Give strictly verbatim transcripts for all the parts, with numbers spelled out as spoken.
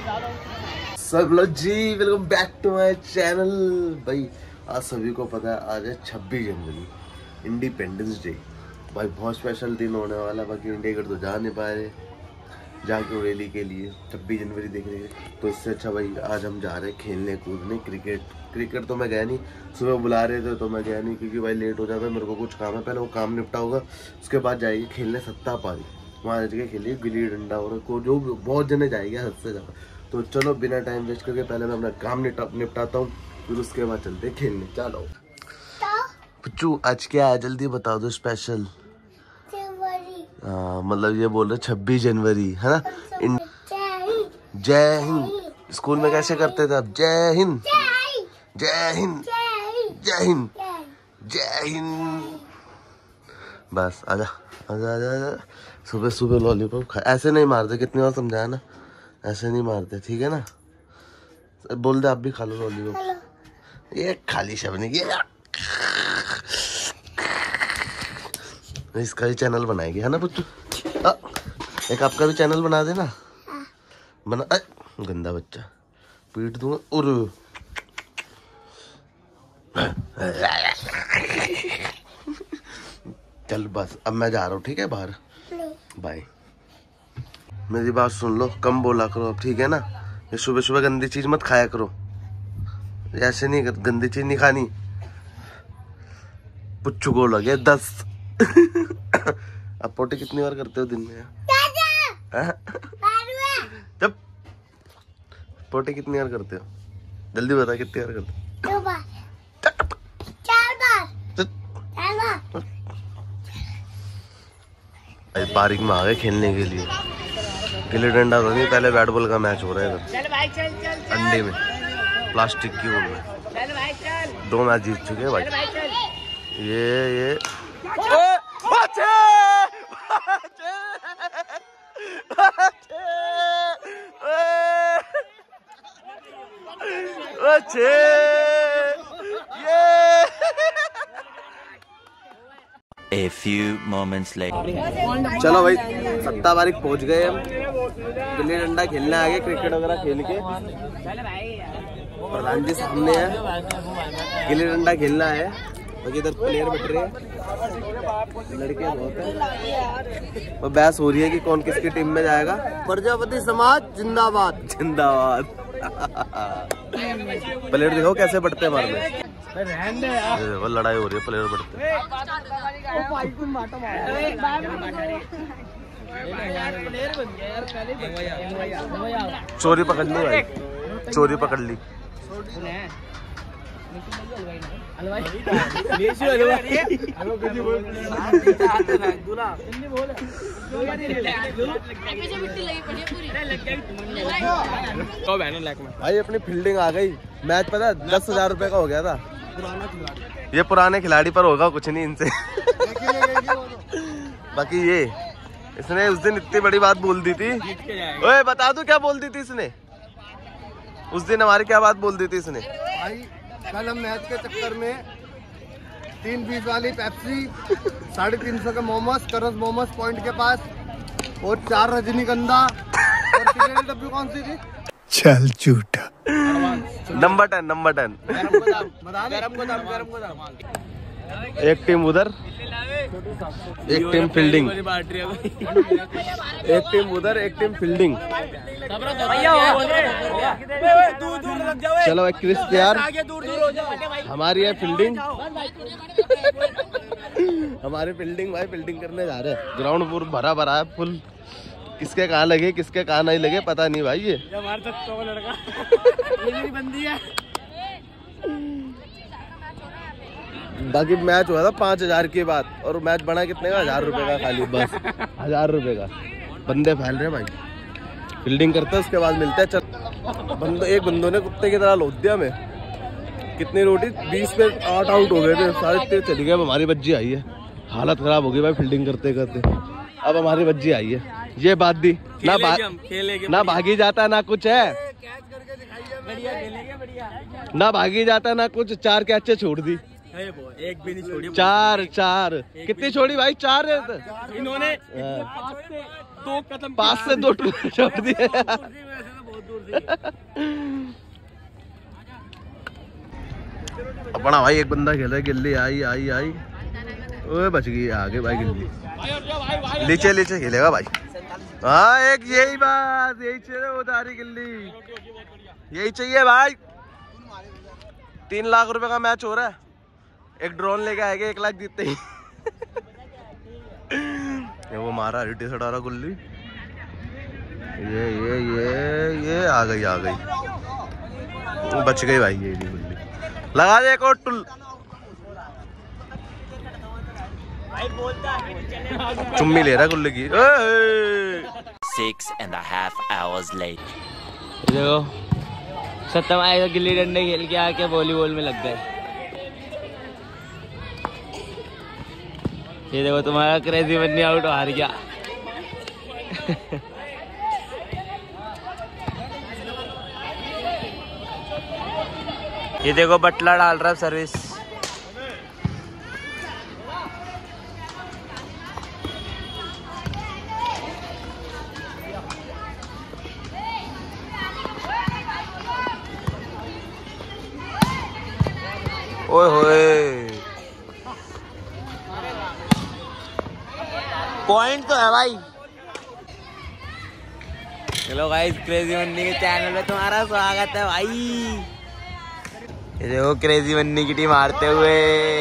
सब लोग जी welcome back to my channel. भाई आज सभी को पता है आज है छब्बीस जनवरी, इंडिपेंडेंस डे। भाई बहुत स्पेशल दिन होने वाला है। बाकी इंडिया गेट तो जा नहीं पा रहे, जाके रैली के लिए छब्बीस जनवरी देखने के, तो इससे अच्छा भाई आज हम जा रहे हैं खेलने कूदने क्रिकेट। क्रिकेट तो मैं गया नहीं, सुबह बुला रहे थे तो मैं गया नहीं क्योंकि भाई लेट हो जाता है, मेरे को कुछ काम है। पहले वो काम निपटा होगा, उसके बाद जाएगी खेलने सत्ता पारी, वहाँ जगह खेलिए गिल्ली डंडा और को जो बहुत जने जाएंगे हद से ज़्यादा। तो चलो बिना टाइम वेस्ट करके पहले मैं अपना काम निपटाता हूँ, फिर उसके बाद चलते खेलने। चलो पुच्चू आज क्या है जल्दी बता दो। स्पेशल हाँ मतलब ये बोल रहे छब्बीस जनवरी है ना। जय हिंद। स्कूल में कैसे करते थे आप? जय हिंद जय हिंद जय हिंद जय हिंद। बस आजा आजा आजा आजा। सुबह सुबह लॉलीपॉप खा, ऐसे नहीं मारते, कितनी बार समझाया ना, ऐसे नहीं मारते ठीक है ना। बोल दे आप भी खा लो लॉलीपॉप। ये खाली शब्द नहीं किया, इसका भी चैनल बनाएगी है ना पुच्चू। एक आपका भी चैनल बना देना। बना आ, गंदा बच्चा पीट दूंगा। और चल बस अब मैं जा रहा हूँ ठीक है बाहर। बाय। मेरी बात सुन लो, कम बोला करो अब ठीक है ना। ये सुबह सुबह गंदी चीज मत खाया करो, ऐसे नहीं कर, गंदी चीज नहीं खानी। पुच्चू को लगे दस। अब पोटी कितनी बार करते हो दिन में? जब पोटी कितनी बार करते हो जल्दी बता, कितनी बार करते हो? दो बार। चार बार। चार बार। पार्क में आ गए खेलने के लिए। गिल्ली डंडा तो नहीं, पहले बैट बॉल का मैच हो रहा है इधर अंडे में, प्लास्टिक की बॉल में। दो मैच जीत चुके हैं भाई। ये ये बच्चे बच्चे ये। A few moments later. चलो भाई सत्ता बारीक पहुंच गए हम, गिल्ली डंडा खेलने आ गए, क्रिकेट वगैरह खेल के। प्रधान जी सामने है, गिल्ली डंडा खेलना है। बाकी इधर प्लेयर बैठ रहे हैं, लड़के बहुत हैं और बहस हो रही है कि कौन किसकी टीम में जाएगा। प्रजापति समाज जिंदाबाद जिंदाबाद। प्लेयर देखो कैसे बढ़ते हैं हमारे में, वो लड़ाई हो रही है प्लेयर बढ़ते। चोरी पकड़ ली भाई, चोरी पकड़ ली। भाई अपनी फील्डिंग आ गई। मैच पता है दस हजार रुपए का हो गया था। ये पुराने खिलाड़ी पर होगा कुछ नहीं इनसे। बाकी ये इसने उस दिन इतनी बड़ी बात बोल दी थी। ओए बता दो क्या बोल दी थी इसने उस दिन? हमारी क्या बात बोल दी थी इसने? भाई कल हम मैच के चक्कर में तीन बीस वाली पेप्सी, साढ़े तीन सौ के मोमोस करस मोमोस पॉइंट के पास और चार रजनीगंधा और टिकट डब्बी कौन सी थी? चल झूठा। Number ten number ten. एक टीम उधर, एक टीम फील्डिंग, एक टीम उधर, एक टीम फील्डिंग। चलो भाई क्रिस तैयार, हमारी है फील्डिंग। हमारी फील्डिंग भाई फील्डिंग करने जा रहे हैं। ग्राउंड पूरा भरा भरा है फुल। किसके कहाँ लगे किसके कहाँ नहीं लगे पता नहीं भाई। ये बाकी मैच हुआ था पाँच हजार की बात, और मैच बना कितने का? हजार रुपए का खाली, बस हजार रुपए का। बंदे फैल रहे भाई, फील्डिंग करते उसके बाद मिलते हैं। चल बंदो, एक बंदों ने कुत्ते की तरह लोद दिया में। कितनी रोटी? बीस पे आठ आउट हो गए थे, साढ़े तेरह चली गए। अब हमारी बज्जी आई है, हालत खराब हो गई भाई फील्डिंग करते करते। अब हमारी बज्जी आई है, ये बात दी ना, बा, ना भागी जाता ना कुछ है, ना भागी जाता ना कुछ। चार कैचे छोड़ दी, एक भी नहीं छोड़ी। चार चार कितनी छोड़ी भाई? चार इन्होंने दो कदम पास से दो छोड़ दिए। अपना भाई एक बंदा खेला, गिल्ली आई आई आई, ओए बच गई, आगे भाई गिल्ली नीचे नीचे खेलेगा भाई। हाँ एक यही बात, यही चाहिए उधारी गिल्ली, यही चाहिए भाई। तीन लाख रुपए का मैच हो रहा है, एक ड्रोन लेके आएगा एक लाख जीतते ही। ये वो मारा रिटी से डाला गुल्ली, ये ये ये ये आ गई आ गई, बच गई भाई। ये गुल्ली लगा दे एक और टुल, चुम्मी ले रहा गुल्ली की। Six and a half hours later. देखो सत्तम आएगा, गिल्ली डंडे खेल के आके वॉलीबॉल में लग गए। ये देखो तुम्हारा क्रेजी बन्नी आउट हार गया। ये देखो बटला डाल रहा है सर्विस। ओए होए पॉइंट तो है भाई। हेलो गाइस, क्रेजी बन्नी के चैनल पे तुम्हारा स्वागत है भाई। ये देखो क्रेजी बन्नी की टीम हारते हुए।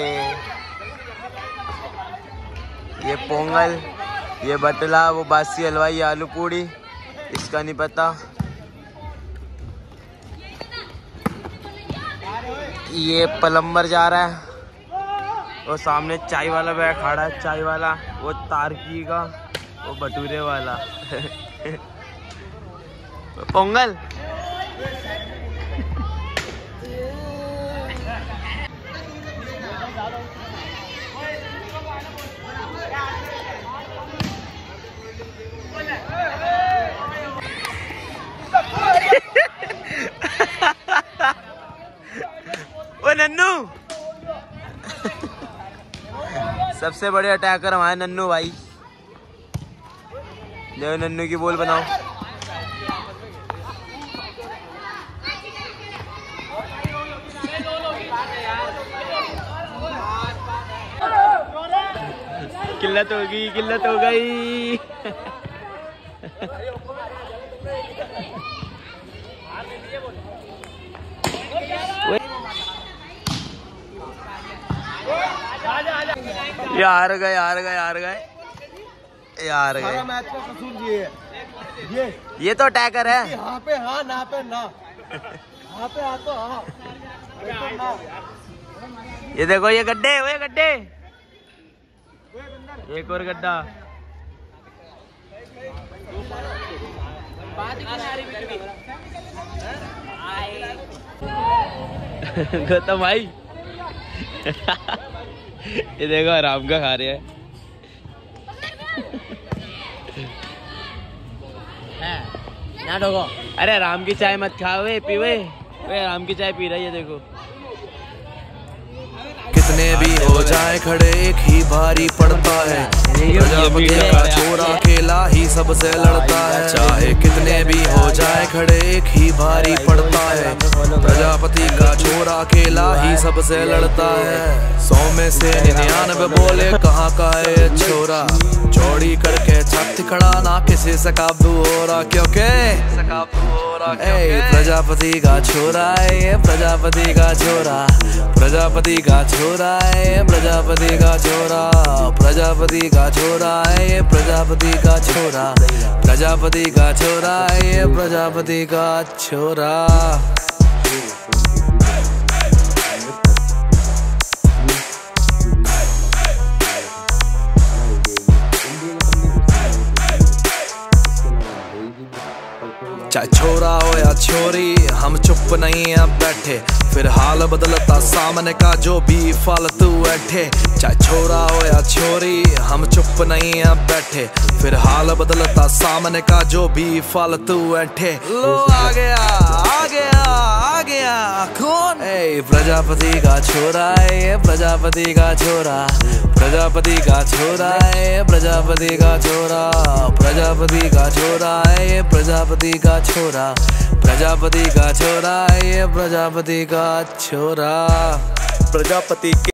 ये पोंगल, ये बटला, वो बासी हलवाई, आलू पूड़ी, इसका नहीं पता। ये प्लम्बर जा रहा है, वो सामने चाय वाला बैग खड़ा है, चाय वाला, वो तारकी का, वो भटूरे वाला। पोंगल ओ नन्नू। सबसे बड़े अटैकर हमारे नन्नू भाई। जो नन्नू की बॉल बनाओ। किल्लत हो गई, किल्लत हो गई। यार गए यार गए यार गए यार गए। मैच का कसूर ये है, ये ये तो अटैकर है। यहाँ पे हाँ, ना पे ना, यहाँ पे हाँ तो हाँ, तो ना। ये देखो ये गड्ढे, वो गड्ढे, एक और गड्ढा। गौतम भाई। ये देखो आराम का खा रहे हैं। अरे आराम की चाय मत खाओ, पीवे। आराम की चाय पी रहा है, ये देखो। कितने भी हो जाए खड़े एक ही भारी पड़ता है। प्रजापति का छोरा अकेला ही सबसे लड़ता है। चाहे कितने भी हो जाए खड़े एक ही भारी पड़ता है। प्रजापति का छोरा अकेला ही सबसे लड़ता है। सौ में से निन्यानवे बोले कहाँ का है छोरा। चौड़ी करके छत खड़ा ना किसी से काबू हो रहा, क्योंकि प्रजापति का छोरा है ये, प्रजापति का छोरा, प्रजापति का छोरा है, प्रजापति का छोरा, प्रजापति का छोरा है ये, प्रजापति का छोरा, प्रजापति का छोरा है ये, प्रजापति का छोरा। चाहे छोरा हो या छोरी हम चुप नहीं अब बैठे, फिर हाल बदलता सामने का जो भी फालतू बैठे। चाहे छोरा हो या छोरी हम चुप नहीं अब बैठे, फिर हाल बदलता सामने का जो भी फालतू बैठे। लो आ गया आ गया आ गया कौन? ए प्रजापति का छोरा है ये, प्रजापति का छोरा, प्रजापति का छोरा है, प्रजापति का छोरा, प्रजापति का छोरा है, प्रजापति का छोरा, प्रजापति का छोरा, ये प्रजापति का छोरा। प्रजापति के